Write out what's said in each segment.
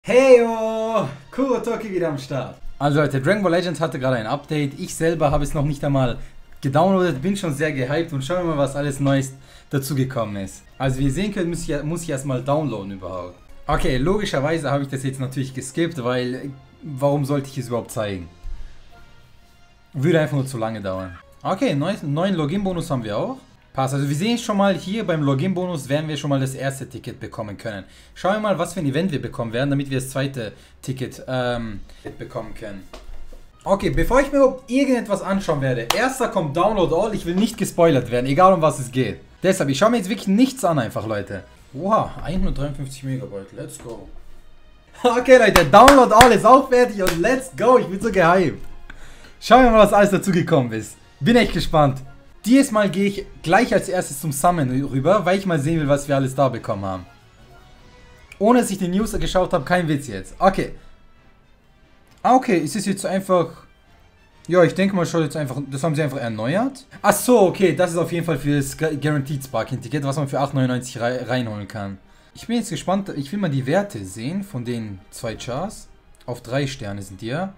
Heyo! Kurotoki wieder am Start. Also Leute, Dragon Ball Legends hatte gerade ein Update. Ich selber habe es noch nicht einmal gedownloadet, bin schon sehr gehypt und schauen wir mal, was alles Neues dazugekommen ist. Also wie ihr sehen könnt, muss ich erstmal downloaden überhaupt. Okay, logischerweise habe ich das jetzt natürlich geskippt, weil warum sollte ich es überhaupt zeigen? Würde einfach nur zu lange dauern. Okay, neuen Login-Bonus haben wir auch. Passt, also wir sehen schon mal hier beim Login-Bonus werden wir schon mal das erste Ticket bekommen können. Schauen wir mal, was für ein Event wir bekommen werden, damit wir das zweite Ticket bekommen können. Okay, bevor ich mir irgendetwas anschauen werde, erster kommt Download All, ich will nicht gespoilert werden, egal um was es geht. Deshalb, ich schaue mir jetzt wirklich nichts an einfach, Leute. Oha, 153 Megabyte, let's go. Okay Leute, Download All ist auch fertig und let's go, ich bin so gehypt. Schauen wir mal, was alles dazugekommen ist. Bin echt gespannt. Dieses Mal gehe ich gleich als erstes zum Summon rüber, weil ich mal sehen will, was wir alles da bekommen haben. Ohne dass ich den News geschaut habe, kein Witz jetzt. Okay. Okay, ist es jetzt einfach... Ja, ich denke mal schon jetzt einfach... Das haben sie einfach erneuert. Ach so, okay, das ist auf jeden Fall für das Guaranteed Sparking-Ticket, was man für 8,99 reinholen kann. Ich bin jetzt gespannt, ich will mal die Werte sehen von den zwei Chars. Auf 3 Sterne sind die ja.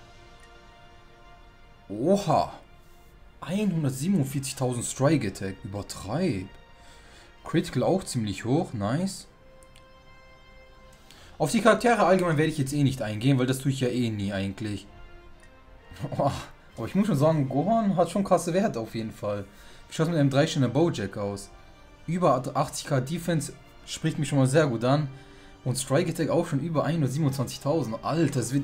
Oha. 147.000 Strike Attack, übertreib. Critical auch ziemlich hoch, nice. Auf die Charaktere allgemein werde ich jetzt eh nicht eingehen, weil das tue ich ja eh nie eigentlich. Oh, aber ich muss schon sagen, Gohan hat schon krasse Werte auf jeden Fall. Wie schaut es mit einem 3-Sterne Bojack aus? Über 80k Defense spricht mich schon mal sehr gut an. Und Strike Attack auch schon über 127.000. Alter, das wird...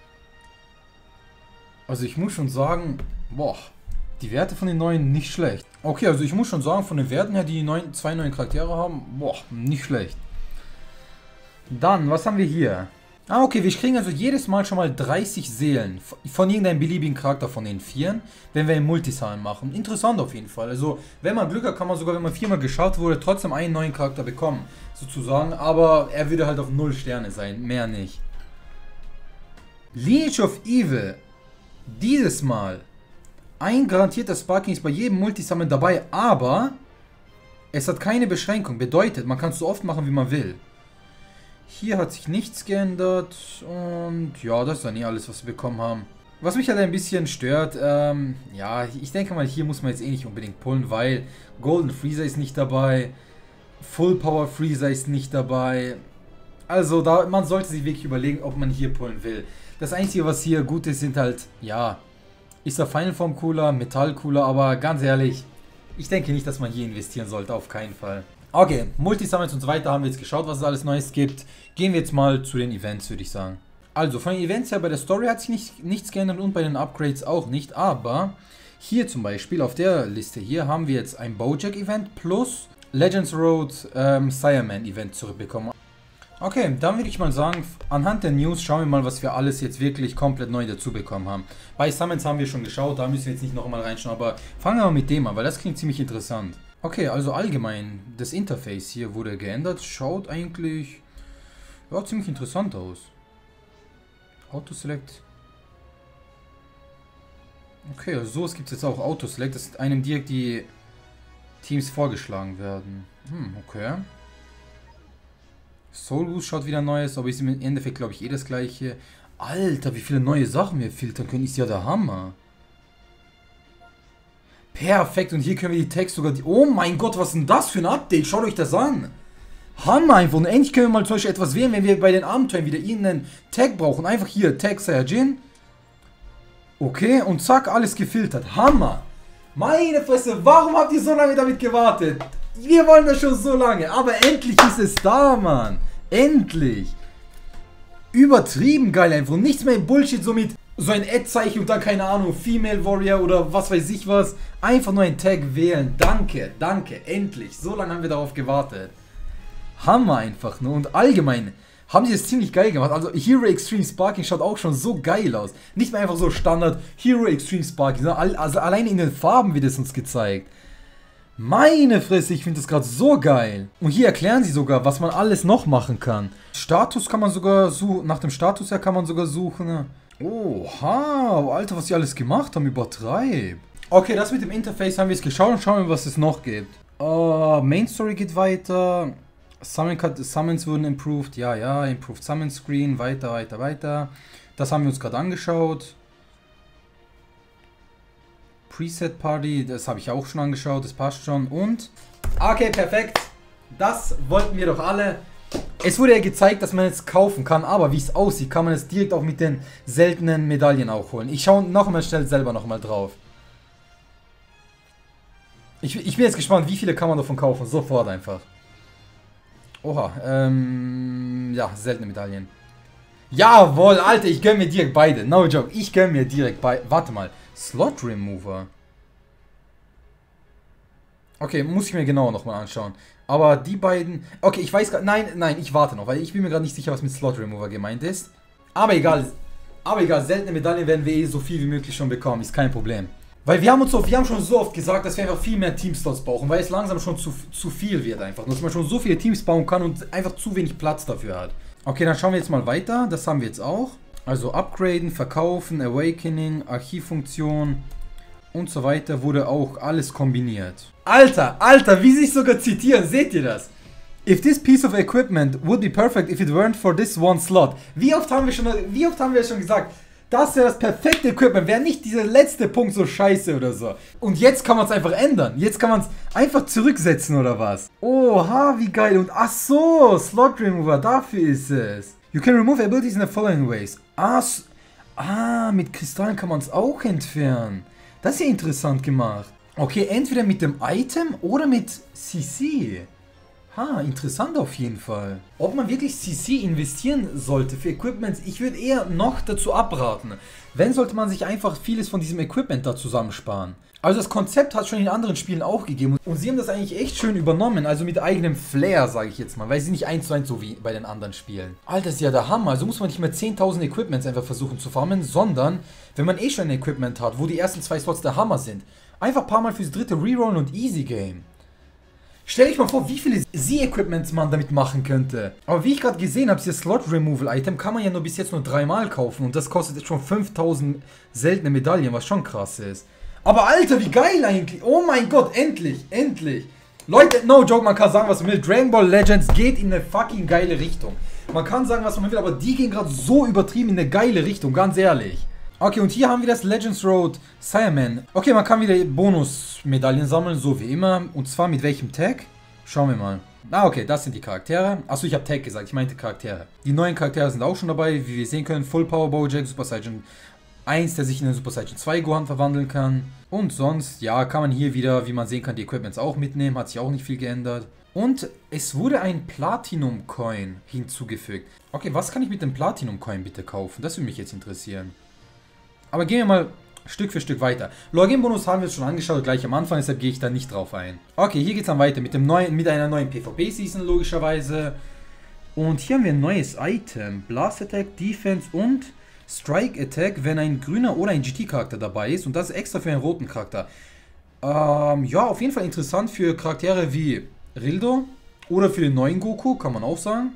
Also ich muss schon sagen, boah. Die Werte von den neuen nicht schlecht. Okay, also ich muss schon sagen, von den Werten her, die zwei neuen Charaktere haben, boah, nicht schlecht. Dann, was haben wir hier? Ah, okay, wir kriegen also jedes Mal schon mal 30 Seelen von irgendeinem beliebigen Charakter von den 4, wenn wir einen Multisummon machen. Interessant auf jeden Fall. Also, wenn man Glück hat, kann man sogar, wenn man 4-mal geschaut wurde, trotzdem einen neuen Charakter bekommen, sozusagen. Aber er würde halt auf 0 Sterne sein, mehr nicht. Lineage of Evil. Dieses Mal. Ein garantierter Sparking ist bei jedem Multisummon dabei, aber es hat keine Beschränkung. Bedeutet, man kann es so oft machen, wie man will. Hier hat sich nichts geändert und ja, das ist dann eh alles, was wir bekommen haben. Was mich halt ein bisschen stört, ja, ich denke mal, hier muss man jetzt eh nicht unbedingt pullen, weil Golden Freezer ist nicht dabei, Full Power Freezer ist nicht dabei. Also, man sollte sich wirklich überlegen, ob man hier pullen will. Das Einzige, was hier gut ist, sind halt, ja... Ist der Final Form cooler, Metall cooler, aber ganz ehrlich, ich denke nicht, dass man hier investieren sollte, auf keinen Fall. Okay, Multisummons und so weiter haben wir jetzt geschaut, was es alles Neues gibt. Gehen wir jetzt mal zu den Events, würde ich sagen. Also, von den Events her, bei der Story hat sich nichts geändert und bei den Upgrades auch nicht, aber hier zum Beispiel, auf der Liste hier, haben wir jetzt ein Bojack Event plus Legends Road Sireman Event zurückbekommen. Okay, dann würde ich mal sagen, anhand der News schauen wir mal, was wir alles jetzt wirklich komplett neu dazu bekommen haben. Bei Summons haben wir schon geschaut, da müssen wir jetzt nicht nochmal reinschauen, aber fangen wir mal mit dem an, weil das klingt ziemlich interessant. Okay, also allgemein, das Interface hier wurde geändert, schaut eigentlich ja, ziemlich interessant aus. Autoselect. Okay, also sowas gibt es jetzt auch, Autoselect, dass einem direkt die Teams vorgeschlagen werden. Okay. Soul Boost schaut wieder Neues, aber ist im Endeffekt, glaube ich, eh das gleiche. Alter, wie viele neue Sachen wir filtern können, ist ja der Hammer. Perfekt, und hier können wir die Tags sogar... Oh mein Gott, was ist denn das für ein Update? Schaut euch das an. Hammer einfach. Und endlich können wir mal zum Beispiel etwas wählen, wenn wir bei den Abenteuern wieder irgendeinen Tag brauchen. Einfach hier, Tag Saiyajin. Okay, und zack, alles gefiltert. Hammer. Meine Fresse, warum habt ihr so lange damit gewartet? Wir wollen das schon so lange, aber endlich ist es da, Mann. Endlich. Übertrieben geil einfach. Nichts mehr Bullshit, so mit so ein Ad-Zeichen und dann, keine Ahnung, Female Warrior oder was weiß ich was. Einfach nur einen Tag wählen. Danke, danke, endlich. So lange haben wir darauf gewartet. Hammer einfach nur. Und allgemein haben sie es ziemlich geil gemacht. Also Hero Extreme Sparking schaut auch schon so geil aus. Nicht mehr einfach so Standard Hero Extreme Sparking, sondern also alleine in den Farben wird es uns gezeigt. Meine Fresse, ich finde das gerade so geil. Und hier erklären sie sogar, was man alles noch machen kann. Status kann man sogar suchen, nach dem Status her kann man sogar suchen. Oha, Alter, was sie alles gemacht haben, übertreib. Okay, das mit dem Interface haben wir jetzt geschaut und schauen wir, was es noch gibt. Main Story geht weiter. Summons wurden improved. Ja, ja. Improved Summon Screen. Weiter, weiter, weiter. Das haben wir uns gerade angeschaut. Preset Party. Das habe ich auch schon angeschaut. Das passt schon. Und... Okay, perfekt. Das wollten wir doch alle. Es wurde ja gezeigt, dass man es kaufen kann. Aber wie es aussieht, kann man es direkt auch mit den seltenen Medaillen auch holen. Ich schaue noch einmal schnell selber noch mal drauf. Ich bin jetzt gespannt, wie viele kann man davon kaufen. Sofort einfach. Oha, ja, seltene Medaillen. Jawohl, Alter, ich gönn mir direkt beide. No joke, ich gönn mir direkt beide. Warte mal, Slot Remover. Okay, muss ich mir genauer nochmal anschauen. Aber die beiden... Okay, ich weiß gar... Nein, ich warte noch, weil ich bin mir gerade nicht sicher, was mit Slot Remover gemeint ist. Aber egal, seltene Medaillen werden wir eh so viel wie möglich schon bekommen, ist kein Problem. Weil wir haben schon so oft gesagt, dass wir einfach viel mehr Teamslots brauchen, weil es langsam schon zu viel wird einfach. Dass man schon so viele Teams bauen kann und einfach zu wenig Platz dafür hat. Okay, dann schauen wir jetzt mal weiter. Das haben wir jetzt auch. Also upgraden, verkaufen, Awakening, Archivfunktion und so weiter wurde auch alles kombiniert. Alter, wie sie sich sogar zitieren, seht ihr das? If this piece of equipment would be perfect if it weren't for this one slot. Wie oft haben wir schon gesagt? Das wäre das perfekte Equipment, wäre nicht dieser letzte Punkt so scheiße oder so. Und jetzt kann man es einfach ändern. Jetzt kann man es einfach zurücksetzen oder was? Oha, wie geil. Und ach so, Slot Remover, dafür ist es. You can remove abilities in the following ways. Mit Kristallen kann man es auch entfernen. Das ist ja interessant gemacht. Okay, entweder mit dem Item oder mit CC. Interessant auf jeden Fall. Ob man wirklich CC investieren sollte für Equipments, ich würde eher noch dazu abraten. Wenn, sollte man sich einfach vieles von diesem Equipment da zusammensparen. Also das Konzept hat schon in anderen Spielen auch gegeben und sie haben das eigentlich echt schön übernommen, also mit eigenem Flair, sage ich jetzt mal, weil sie nicht 1:1 so wie bei den anderen Spielen. Alter, das ist ja der Hammer, also muss man nicht mehr 10.000 Equipments einfach versuchen zu farmen, sondern wenn man eh schon ein Equipment hat, wo die ersten 2 Slots der Hammer sind, einfach ein paar Mal fürs dritte rerollen und easy game. Stell dich mal vor, wie viele Z-Equipments man damit machen könnte. Aber wie ich gerade gesehen habe, dieses Slot-Removal-Item kann man ja bis jetzt nur 3-mal kaufen. Und das kostet jetzt schon 5000 seltene Medaillen, was schon krass ist. Aber Alter, wie geil eigentlich. Oh mein Gott, endlich. Leute, no joke, man kann sagen, was man will. Dragon Ball Legends geht in eine fucking geile Richtung. Man kann sagen, was man will, aber die gehen gerade so übertrieben in eine geile Richtung, ganz ehrlich. Okay, und hier haben wir das Legends Road Saiyaman. Okay, man kann wieder Bonus-Medaillen sammeln, so wie immer. Und zwar mit welchem Tag? Schauen wir mal. Okay, das sind die Charaktere. Achso, ich habe Tag gesagt, ich meinte Charaktere. Die neuen Charaktere sind auch schon dabei, wie wir sehen können. Full Power Bojack, Super Saiyan 1, der sich in den Super Saiyan 2 Gohan verwandeln kann. Und sonst, ja, kann man hier wieder, wie man sehen kann, die Equipments auch mitnehmen. Hat sich auch nicht viel geändert. Und es wurde ein Platinum Coin hinzugefügt. Okay, was kann ich mit dem Platinum Coin bitte kaufen? Das würde mich jetzt interessieren. Aber gehen wir mal Stück für Stück weiter. Login-Bonus haben wir uns schon angeschaut, gleich am Anfang, deshalb gehe ich da nicht drauf ein. Okay, hier geht es dann weiter mit einer neuen PvP-Season logischerweise. Und hier haben wir ein neues Item. Blast Attack, Defense und Strike Attack, wenn ein grüner oder ein GT-Charakter dabei ist. Und das ist extra für einen roten Charakter. Ja, auf jeden Fall interessant für Charaktere wie Rildo oder für den neuen Goku, kann man auch sagen.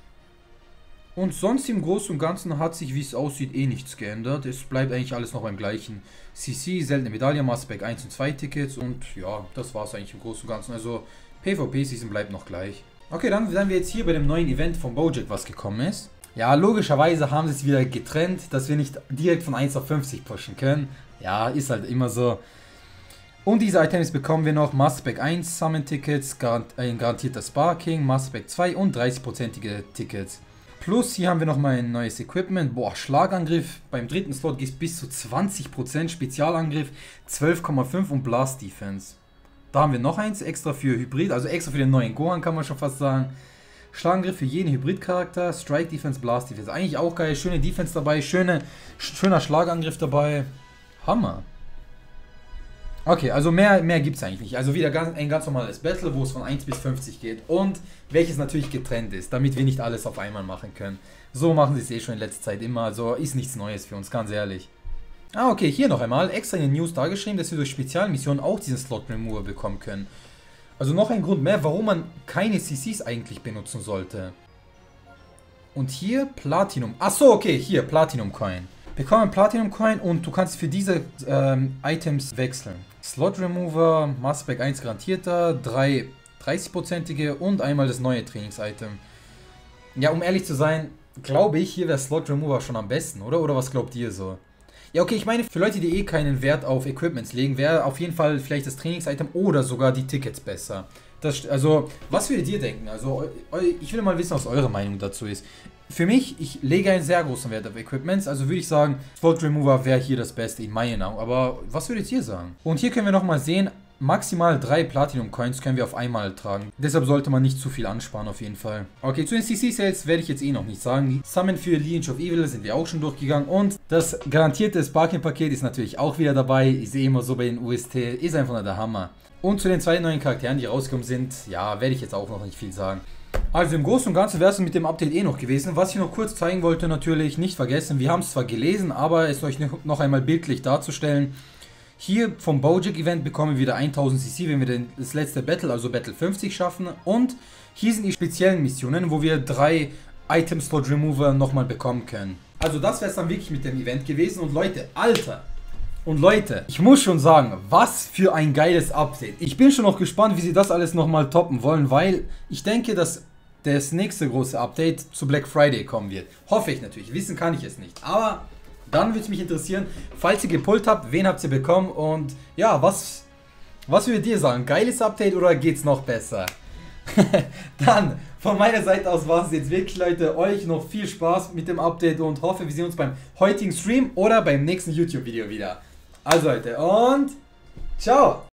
Und sonst im Großen und Ganzen hat sich, wie es aussieht, eh nichts geändert. Es bleibt eigentlich alles noch beim gleichen. CC, seltene Medaille, Master Pack 1 und 2 Tickets und ja, das war es eigentlich im Großen und Ganzen. Also PvP-Season bleibt noch gleich. Okay, dann sind wir jetzt hier bei dem neuen Event von Bojack, was gekommen ist. Ja, logischerweise haben sie es wieder getrennt, dass wir nicht direkt von 1 auf 50 pushen können. Ja, ist halt immer so. Und diese Items bekommen wir noch Master Pack 1 Summon Tickets, ein garantierter Sparking, Master Pack 2 und 30%ige Tickets. Plus hier haben wir nochmal ein neues Equipment. Boah, Schlagangriff. Beim dritten Slot geht es bis zu 20%. Spezialangriff 12,5 und Blast Defense. Da haben wir noch eins extra für Hybrid, also extra für den neuen Gohan kann man schon fast sagen. Schlagangriff für jeden Hybrid-Charakter. Strike Defense, Blast Defense. Eigentlich auch geil. Schöne Defense dabei. Schöner Schlagangriff dabei. Hammer. Okay, also mehr gibt es eigentlich nicht. Also wieder ein ganz normales Battle, wo es von 1 bis 50 geht. Und welches natürlich getrennt ist, damit wir nicht alles auf einmal machen können. So machen sie es eh schon in letzter Zeit immer. Also ist nichts Neues für uns, ganz ehrlich. Okay, hier noch einmal. Extra in den News dargeschrieben, dass wir durch Spezialmissionen auch diesen Slot Remover bekommen können. Also noch ein Grund mehr, warum man keine CCs eigentlich benutzen sollte. Und hier Platinum. Achso, okay, hier Platinum Coin. Bekommen Platinum Coin und du kannst für diese Items wechseln. Slot Remover, Master Pack 1 garantierter, 3 30%ige und einmal das neue Trainings-Item. Ja, um ehrlich zu sein, glaube ich, hier wäre Slot Remover schon am besten, oder? Oder was glaubt ihr so? Ja, okay, ich meine, für Leute, die eh keinen Wert auf Equipments legen, wäre auf jeden Fall vielleicht das Trainings-Item oder sogar die Tickets besser. Also, was würdet ihr denken? Also, ich will mal wissen, was eure Meinung dazu ist. Für mich, ich lege einen sehr großen Wert auf Equipments, also würde ich sagen, Slot Remover wäre hier das Beste in meinen Augen. Aber was würdet ihr sagen? Und hier können wir nochmal sehen, maximal 3 Platinum Coins können wir auf einmal tragen. Deshalb sollte man nicht zu viel ansparen auf jeden Fall. Okay, zu den CC Sales werde ich jetzt eh noch nicht sagen. Die Summon für Lineage of Evil sind wir auch schon durchgegangen. Und das garantierte Sparking Paket ist natürlich auch wieder dabei. Ich sehe immer so bei den UST, ist einfach nur der Hammer. Und zu den 2 neuen Charakteren, die rausgekommen sind, ja, werde ich jetzt auch noch nicht viel sagen. Also im Großen und Ganzen wäre es mit dem Update eh noch gewesen. Was ich noch kurz zeigen wollte, natürlich nicht vergessen, wir haben es zwar gelesen, aber es euch noch einmal bildlich darzustellen. Hier vom Bojack Event bekommen wir wieder 1000 CC, wenn wir das letzte Battle, also Battle 50 schaffen. Und hier sind die speziellen Missionen, wo wir 3 Item Slot Remover nochmal bekommen können. Also das wäre es dann wirklich mit dem Event gewesen. Und Leute, Alter! Und Leute, ich muss schon sagen, was für ein geiles Update. Ich bin schon noch gespannt, wie sie das alles nochmal toppen wollen, weil ich denke, dass das nächste große Update zu Black Friday kommen wird. Hoffe ich natürlich, wissen kann ich es nicht. Aber dann würde es mich interessieren, falls ihr gepullt habt, wen habt ihr bekommen und ja, was würdet ihr sagen? Geiles Update oder geht's noch besser? Dann, von meiner Seite aus war es jetzt wirklich, Leute. Euch noch viel Spaß mit dem Update und hoffe, wir sehen uns beim heutigen Stream oder beim nächsten YouTube-Video wieder. Also Leute, und ciao!